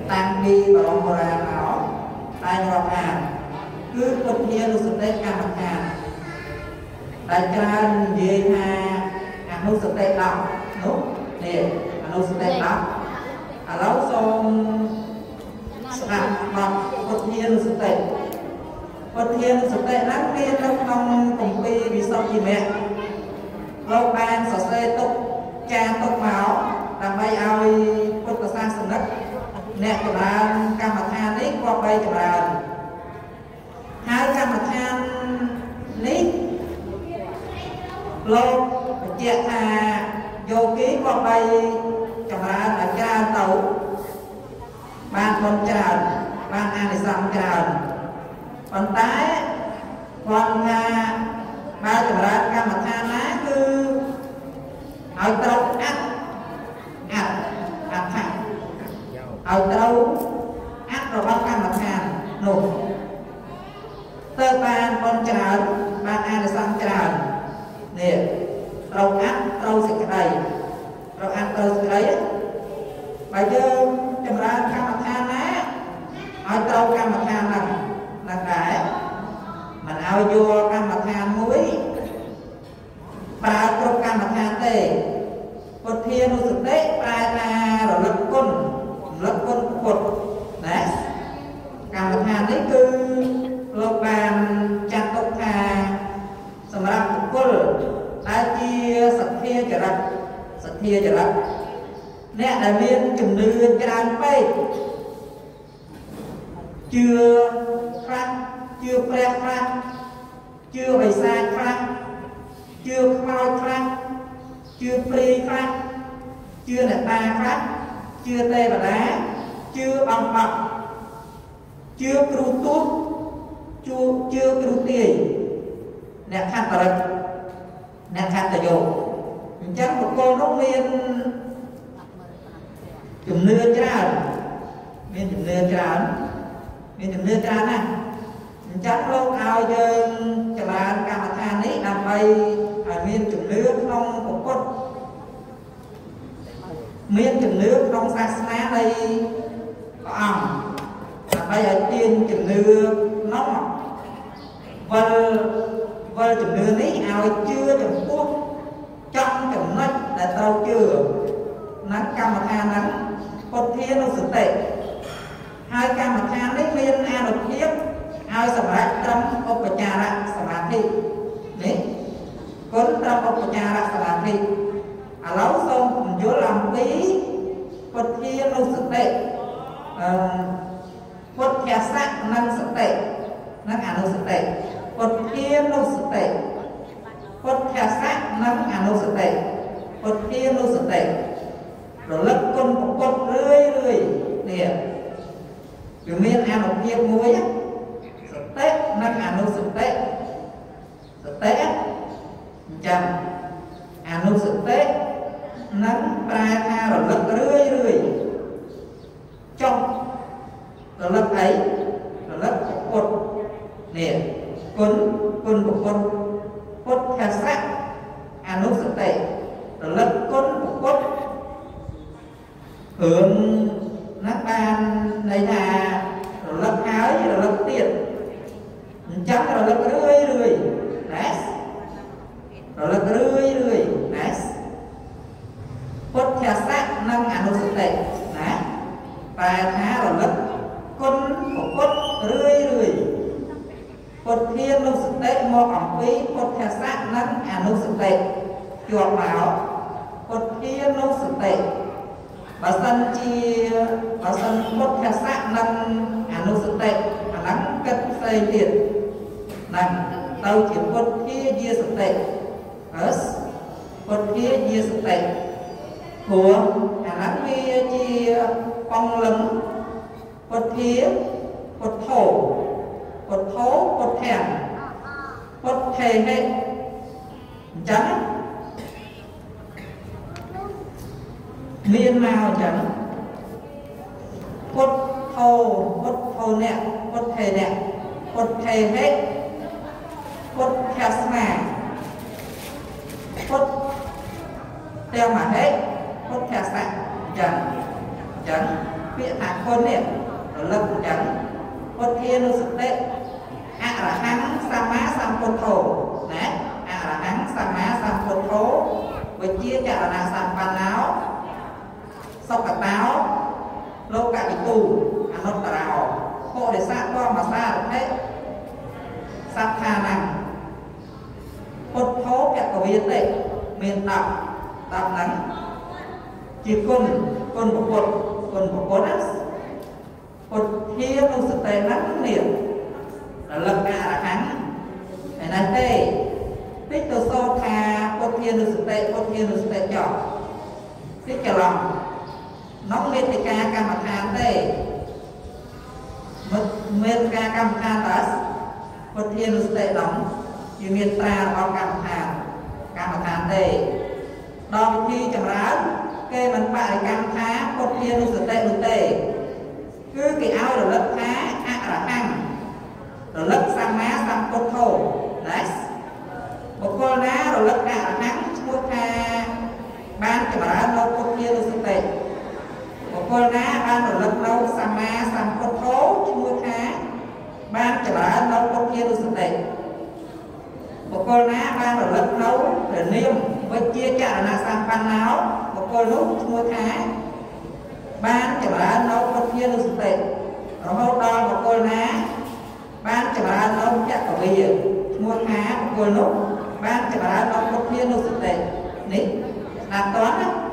tăng đi vào ông ra áo tai nhọt hàn cứ quân thiên lúc sụt tết cam mặt hàn đại tràn về hà lúc sụt tết đau đúng nè lúc sụt tết đau lâu xong sạc bọc quân thiên lúc sụt tết quân thiên lúc sụt tết lắm viên trong trong cùng pi vì sao gì mẹ lâu ban sọ xe tục cha tục máu làm bay ao quân ta sang sừng đất nè cho bạn cam mặt than đấy qua bay cho bạn hai cam mặt than lý lô chẹt hà vô ký qua bay cho bạn là cha tàu ban con tràn ban an để xong tràn còn tái còn ba cho bạn cam mặt than á cứ ở trong ắt thẳng ở đâu ác rồi bắt cam mặt hàng nổ tơ ban con tràn ban an là sang tràn nè rau ác rau sẽ cái này rau ác rau sẽ đấy bây giờ chấm ra cam mặt hàng á ở đâu cam mặt hàng là cái mình ao vô cam mặt hàng muối ba trong cam mặt hàng tê một thiên một sự tết ba ta rồi lật con cột đấy cam mặt hàng đấy cứ lộc bàn chặt tóc hà sầm rạp cột ta chia sạch thia chở rập nè đại viên chùm đưa tràn bay chưa khăn chưa pre khăn chưa bày xa khăn chưa khao khăn chưa free khăn chưa là ta khăn chưa tê và đá chưa bằng bọc chưa cừu tuốt chưa cừu tiền nè khăn tờ rực nè khăn tờ dồ chắc một cô nó miên chùm nưa tràn miên chùm nưa tràn nè chắc lâu ao dân cho bạn cam mặt than ấy làm bay ở miên chùm nưa không có cốt miên chùm nước trong sạch ná đây có ẩm là bây giờ tiên chùm nước nó vơ chùm nước ấy ao chưa chùm quốc trong chùm nách là tao chưa nắng cam mặt than nắng cột thiên nó sự tệ hai cam mặt than đấy miên a đột tiếp ao sầm rách trong ốc và trà ra sầm rách đi đấy cuốn trong ốc và trà ra sầm rách đi lâu xong vô làm bí quật thiên nô sự tệ quật thẻ sắc năng sự tệ năng nô sự tệ quật thiên nô sự tệ quật thẻ sắc năng nô sự tệ quật thiên nô sự tệ rồi lấp con một quật rươi nè dù miên ăn một viên muối sự tệ năng nô sự tệ chăm nô sự tệ nắng ba tha rồi lật rươi trong rồi lật ấy rồi lật cột nè quân của quân cột theo sát nút sự tệ rồi lật quân của cột hướng nát ban này là rồi lật áo rồi lật tiền chắc rồi lật rươi đấy rồi lật rươi đấy cốt theo sát năng nút sự tệ đấy và thá rồi lật con của cốt rươi cốt thiên nút sự tệ mò ẩm phí cốt theo sát năng nút sự tệ chuột máu cốt thiên nút sự tệ bà sân cốt theo sát năng nút sự tệ nắng cất xây tiền năng tàu chỉ cốt kia chia sự tệ cốt kia chia sự tệ của nắng kia chi phong lấm cột thía cột thổ cột thèm cột thề hết trắng miên màu trắng cột thô nè cột thề nè cột thề hết cột theo mà cột theo mà hết cốt theo sạch trắng ពាក្យថាគុណនេះរលឹកអញ្ចឹងពុទ្ធានុសតិអរហង្គសម្មាសម្ពុទ្ធោណាអរហង្គសម្មាសម្ពុទ្ធោវិជ្ជាចរណៈសម្បណ្ណោសុខតោលោកវិទូអនុត្តរោពុរិស័កមសារថេសត្ថានំពុទ្ធោភគវិទេមាន10ហ្នឹងជាគុណពុទ្ធគុណពុទ្ធពុទ្ធានុសតិហ្នឹងនេះរលឹកអរហង្គឯណាទេតិចទៅសូត្រថាពុទ្ធានុសតិចោលតិចច្រឡំនំមេតិកាកម្មដ្ឋានទេមេតិកាកម្មដ្ឋានតើពុទ្ធានុសតិនោះជាមេត្រារបស់កម្មដ្ឋានទេដល់វិធីចម្រើនគេមិនបរិកម្មថាពុទ្ធានុសតិនោះទេគឺគេឲ្យរលឹកថាអរហង្គរលឹកសម្មាសម្ពុទ្ធោណាបុគ្គលណារលឹកអរហង្គឈ្មោះថាបានចម្រើននៅពុទ្ធានុសតិបុគ្គលណាបានរលឹកនៅសម្មាសម្ពុទ្ធោឈ្មោះថាបានចម្រើននៅពុទ្ធានុសតិបុគ្គលណាបានរលឹកនៅព្រះនាមវិជ្ជាចរណៈសម្បណ្ណោបុគ្គលនោះឈ្មោះថាបានចម្រើននៅពុទ្ធានុសតិរហូតដល់បុគ្គលណាបានចម្រើននៅចក្រវាឈ្មោះថាបុគ្គលនោះបានចម្រើននៅពុទ្ធានុសតិនេះស្ដាប់តើ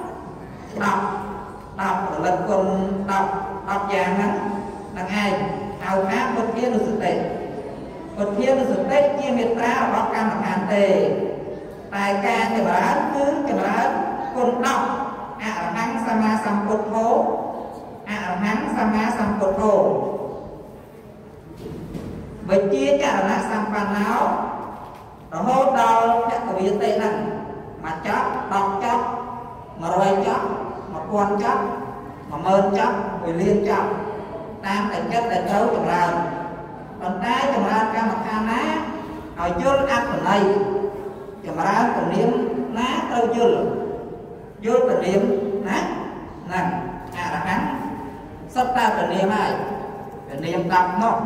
10រលឹកគុណ10យ៉ាងហ្នឹងឯងហៅថាពុទ្ធានុសតិពុទ្ធានុសតិជាមេត្រារបស់កម្មដ្ឋានទេតែការចម្រើនគឺចម្រើនគុណ10អរហង្គសម្មាសម្ពុទ្ធោអរហង្គសម្មាសម្ពុទ្ធោវិជ្ជាចរណៈសម្បណ្ណោរហូតដល់ភគវិទេហ្នឹងមកចប់10ចប់100ចប់1000ចប់10000ចប់1លានចប់តាមតែចិត្តដែលត្រូវចម្រើនប៉ុន្តែចម្រើនកម្មដ្ឋានណាឲ្យយល់អត្ថន័យចម្រើនពនាមណាត្រូវយល់ពនាមណាហ្នឹងអរហង្គសុទ្ធតែពនាមហើយពនាម10នោះ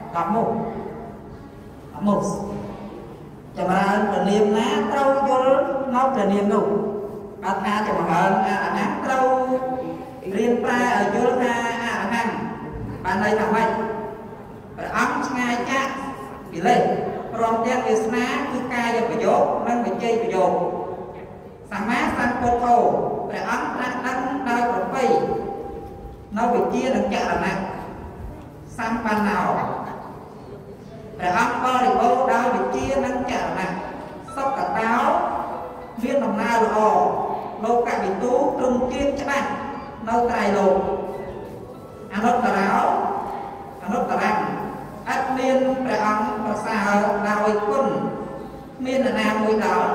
ចម្រើនពនាមណាត្រូវយល់នៅពនាមនោះបើថាចម្រើនអរហង្គត្រូវរៀនប្រែឲ្យយល់ថាអរហង្គបានន័យថាម៉េចព្រះអង្គឆ្ងាយចាកកិលេសព្រមទាំងវាសនាគឺកាយប្រយោគនិងវិជ័យប្រយោគសម្មាសម្ពុទ្ធោព្រះអង្គត្រាស់ដឹងដោយប្រពៃនៅវិជ្ជានិងចរណៈសម្បណ្ណោព្រះអង្គបរិបូរណ៍ដោយវិជ្ជានិងចរណៈសុខតោមានដំណើរល្អលោកវិទូទ្រង់ជៀងច្បាស់នៅត្រៃលោកអនុត្តរោអនុត្តរៈអត់មានព្រះអង្គប្រសើរដោយគុណមាននរណាមួយដល់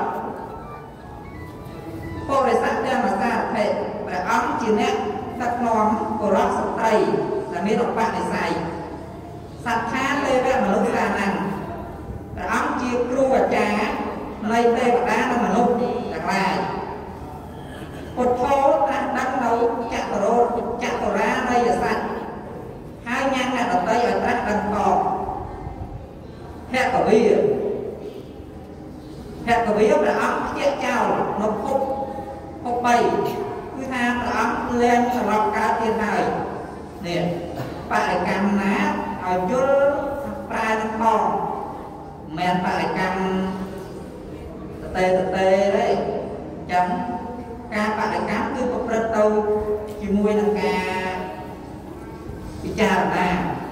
ពុរិស័កទាំងអាសាភេទព្រះអង្គជាអ្នកដឹកនាំបុរសស្ត្រីដែលមានឧបនិស្ស័យសត្ថាទេវមនុស្សសានំព្រះអង្គជាគ្រូអាចារ្យនៃទេវតានិងមនុស្សទាំងឡាយពុទ្ធោត្រាស់ដឹងនៅចតុរានៃសត្វហើយញ៉ាំអ្នកដតីឲ្យត្រាស់ដឹងផងភគវិព្រះអង្គខ្ជិះចោលនៅភព3គឺថាព្រះអង្គលែងត្រឡប់កើតទៀតហើយនេះបរិកម្មណាឲ្យយល់ប្រែនឹងផងមិនមែនបរិកម្មទេទេចឹងការបដកម្មគឺប្រព្រឹត្តទៅជាមួយនឹងការពិចារណា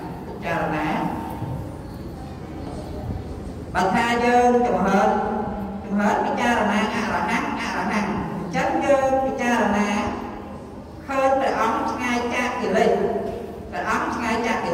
បើថាយើងចំហពិចារណាអរហង្គអញ្ចឹងយើងពិចារណាឃើញព្រះអង្គឆ្ងាយចាកកិលេសព្រះអង្គជា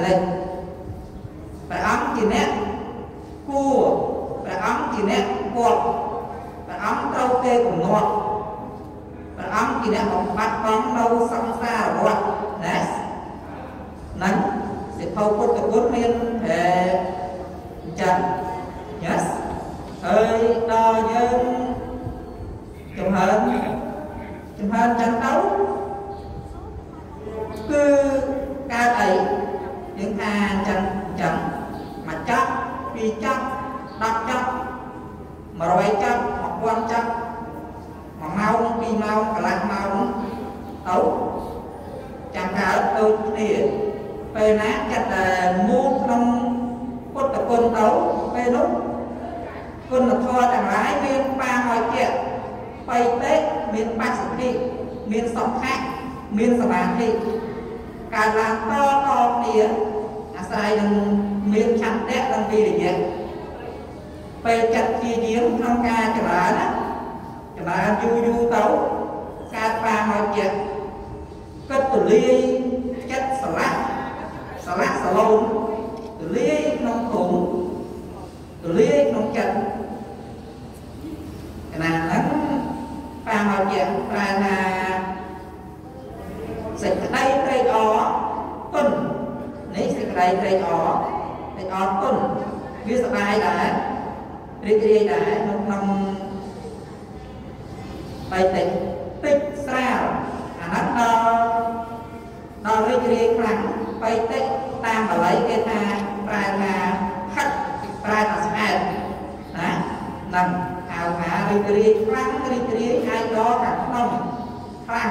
អ្នកគួរព្រះអង្គជាអ្នកគប់ព្រះអង្គត្រូវគេកំណត់ព្រះអង្គជាអ្នកបំបត្តិបងនៅសង្សារវដ្តណាហ្នឹងសិភៅពុទ្ធគុណមានចឹង yes ហើយដល់យើងចំហចឹងទៅគឺដូចគ្នាពេលណាចាត់តែមូលក្នុងពុទ្ធគុណទៅពេលនោះគុណធម៌ទាំងឡាយមានបាហើយជាបៃតេមានបស្សទ្ធិមានសង្ខៈមានសមាធិការឡើងតគ្នាអាស្រ័យនឹងមានឆន្ទៈនិងវិរិយៈពេលចាត់ជាយាមក្នុងការចម្រើនណាចម្រើនយូរទៅការបាហើយជាគិតទលាយចិត្តស្រឡះសឡូនទលាយក្នុងធំទលាយក្នុងចិត្តខណៈហ្នឹងបាមកជាប្រែថាសេចក្តីត្រេកអរទុននេះសេចក្តីត្រេកអរទុនវាសប្បាយដែររីករាយដែរក្នុងបៃតេតិចស្រាលអាហ្នឹងដល់រីករាយខ្លាំងបៃតេតាមបាលីគេថាប្រែថាហិតប្រែថាស្អាតណានឹងហៅថារីករាយខ្លាំងរីករាយអាចដល់ខាងក្នុងខ្លាំង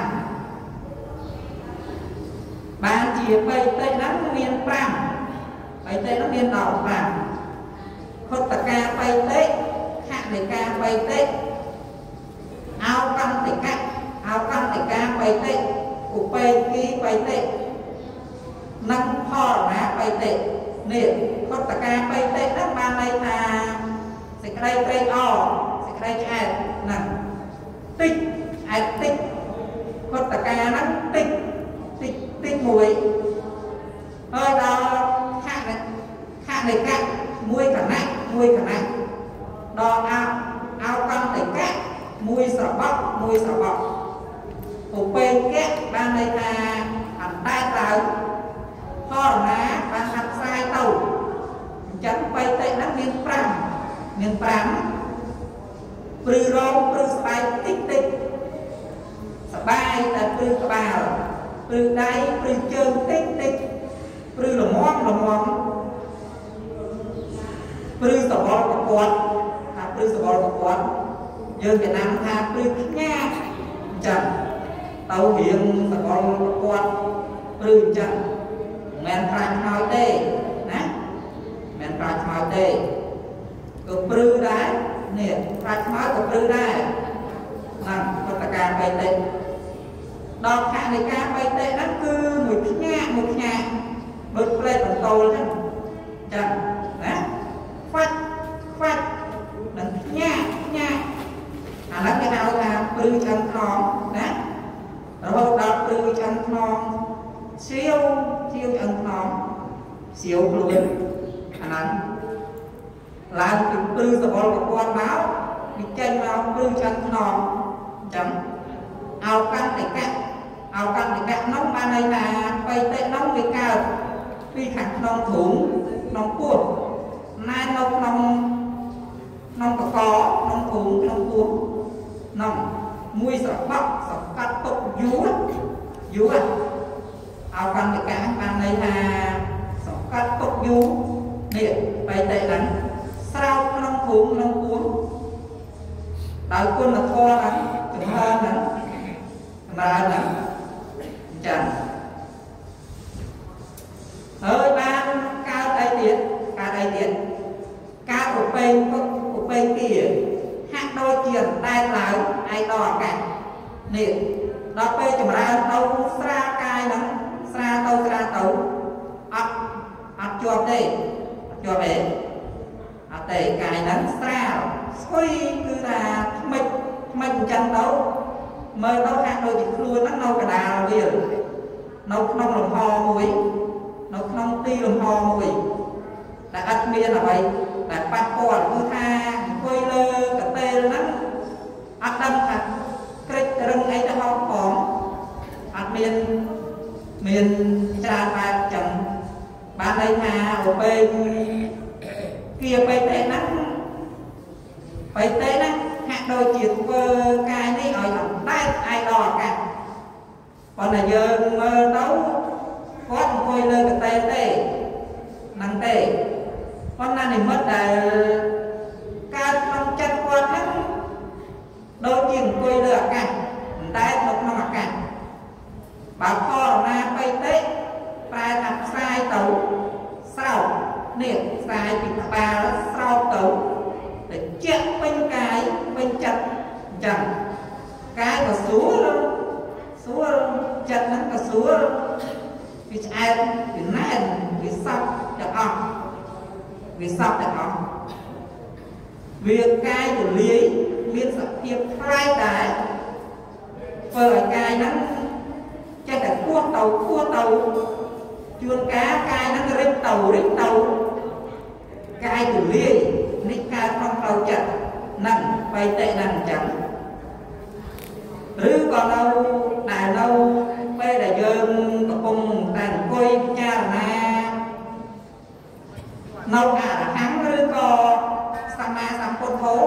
បានជាបៃតេហ្នឹងមាន5បៃតេហ្នឹងមានដល់5ខុទ្ទកាបៃតេខនិកាបៃតេអោកន្តិកាបៃតេឧបេគីបៃតេនិងផលណាបៃតេនេះខុទ្ទកាបៃតេហ្នឹងបានន័យថាសេចក្តីត្រេកអរសេចក្តីឆ្អែតហ្នឹងតិចឆ្អែតតិចខុទ្ទកាហ្នឹងតិចមួយហើយដល់ខនិកាមួយខណៈដល់អោកន្តិកាមួយស្របក់ឧបេកៈបានន័យថាអណ្ដែតឡើងផលណាបានហាត់ផ្សាយទៅអញ្ចឹងបៃតេហ្នឹងមាន5ព្រឺរងព្រឺស្បែកតិចសបាយតែព្រឺក្បាលព្រឺដៃព្រឺជើងតិចព្រឺល្មមព្រឺសបល់ប្រព័ន្ធថាព្រឺសបល់ប្រព័ន្ធយើងចំណាំថាព្រឺខ្ញាអញ្ចឹងទៅរៀងសបល់ប្រព័ន្ធព្រឺអញ្ចឹងមិនប្រាជ្ញហើយទេណាមិនប្រាជ្ញហើយទេក៏ព្រឺដែរនេះប្រាជ្ញហើយក៏ព្រឺដែរណាពុទ្ធកាបៃតេដល់ខនិកាបៃតេហ្នឹងគឺមួយខ្ញាបើផ្លេតបន្ទោលហ្នឹងចឹងណាខ្វាច់នឹងខ្ញាអាហ្នឹងគេហៅថាព្រឺឆ្អឹងខ្នងណារហូតដល់ព្រឺឆ្អឹងខ្នងសៀវឆ្អឹងខ្នងសៀវខ្លួនអាហ្នឹងឡើងពីព្រឺសបល់ប្រព័ន្ធមកវាចេញមកព្រឺឆ្អឹងខ្នងអញ្ចឹងអោកន្តិកៈនោះបានន័យថាបៃតេនោះវាកើតពីខាងក្នុងធុងក្នុងពោះណែនៅក្នុងកកក្នុងធុងក្នុងពោះនោះមួយស្របក់សកាត់ទុកយូរអោកន្តិកៈបានន័យថាសកាត់ទុកយូរនេះបៃតេហ្នឹងស្រោបក្នុងធុងក្នុងពោះដោយគុណធម៌ហ្នឹងចម្រើនហ្នឹងចឹងហើយបានកើតអីទៀតកើតឧបេគីហាក់ដូចជាតែឡើងឯដល់អាកាសនេះដល់ពេលចម្រើនទៅស្រាលកាយហ្នឹងស្រាលទៅអត់ជាប់ទេអត់ទេកាយហ្នឹងស្រាលស្គួយគឺថាថ្មិចអញ្ចឹងទៅមើលទៅហាក់ដូចជាខ្លួនហ្នឹងនៅកណ្ដាលវានៅក្នុងលំហមួយនៅក្នុងទីលំហមួយដែលអត់មានអ្វីដែលប៉ះពាល់គឺថាអង្គុយលើកន្ទេលហ្នឹងអត់ដឹងថាក្រិចរឹងអីទៅផងអត់មានច្រើនបែបចឹងបានន័យថាឧបេគីបៃតេហ្នឹងហាក់ដូចជាធ្វើកាយនេះឲ្យអណ្ដែតឯដល់អាកាសប៉ុន្តែយើងមើលទៅគាត់អង្គុយលើកន្ទេលទេហ្នឹងទេប៉ុន្តែនិមិត្តដែលកើតក្នុងចិត្តគាត់ហ្នឹងដូចជាអង្គុយលើអាកាសអណ្ដែតនៅក្នុងអាកាសបើផលណាបៃតេ sai bị ba sau tấu để chết bên cái bên chặt chẳng cái có số chặt nó có số vì ai vì nãy vì sắp được không vì sắp được không việc cái của lý liên sắp hiệp hai cái vợ cái nó cho cả cua tàu chuôn cá cái nó rít tàu cái của lý nít cái trong tàu chặt nặng bay tệ nặng chẳng rứ còn đâu đại lâu bây là dân có cùng tàn quay cha na nâu là hắn rứ có sama sam côn thố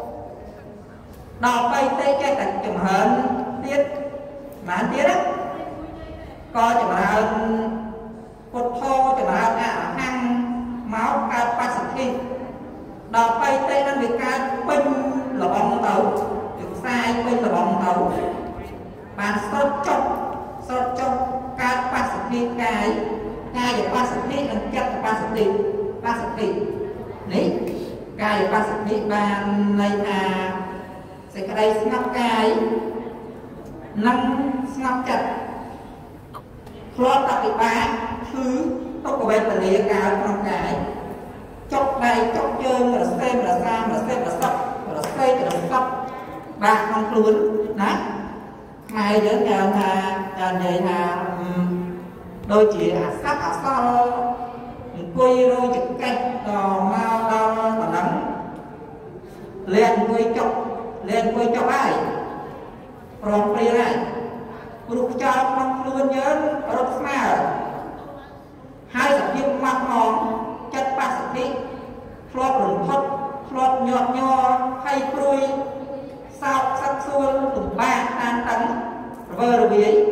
đò bay tê cái tạch chùm hên tiết mà tiết á có chùm hên côn thô chùm hên hăng máu ca pa sạch thi đò bay tê nó bị ca pin là bóng tàu được sai pin là bóng tàu bạn sốt trong ca pa sạch thi cái và pa sạch thi là chất pa sạch thi đấy cái ba sạch thi ban này sẽ cái đây ngắp cái năm ngắp chặt lo tập cái ba thứ tốt của bên là lìa cao trong cái chọc đây chọc chơi là xem là xa là xem là sắp là xây là sắp ba không luôn đó hai đứa nhau là vậy là đôi chị sắp sau quay rồi chụp cách mau đau và nắng lên quay chọc ai còn kia này lúc cho nó luôn nhớ rất xa hai sản phẩm mặt hòn chất ba sản phẩm flop rừng thất flop nhọt hay cùi sao sắc xuân từng ba tan tấn vơ rồi ấy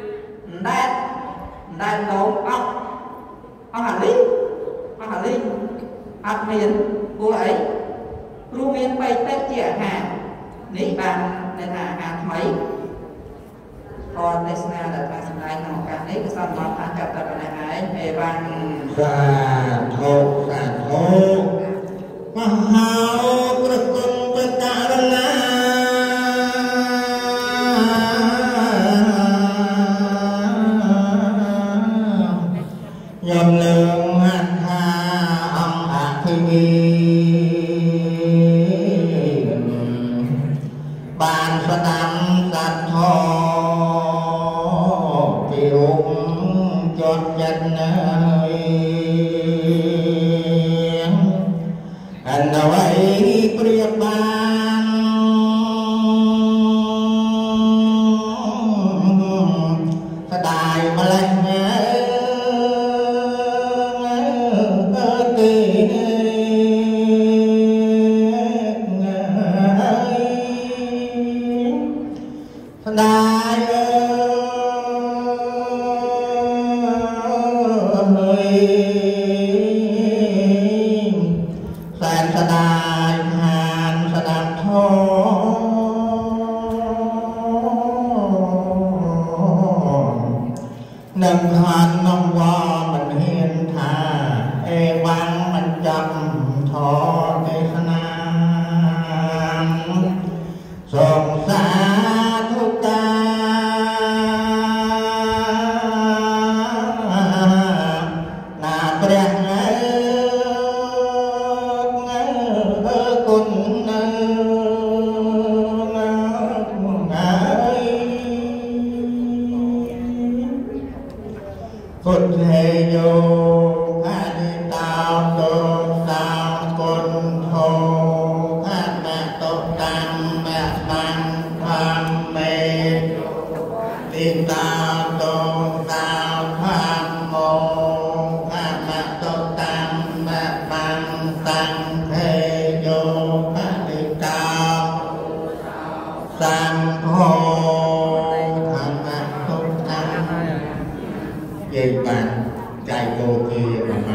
đan đấu ông hẳn lý áp miền cô ấy ru miền bay tết trẻ hàng nị bàn nên hàng mấy còn đây là ta xin lại nào cả đấy cái sao mà ta chặt tập này ấy về bàn sa thô mahao prasung pekarana nhầm lượng hạt hà ông hạt bàn sa đam sa thô chịu chọn chân anh đâu ấy priệp ban sa đài mà lên nâng hàn nông hoa mình hiền thà ê vang mình chậm thọ tê nam sông xa thuốc ta nà trẹt cùng Phật hệ vô khá đi tao tô sao con thô khá mẹ tô tăng mẹ mang tham mê đi tao tô sao tham mô khá mẹ tô tăng mẹ mang tăng hệ vô khá đi tao sang hô khá mẹ tô tăng về bàn chạy vô kia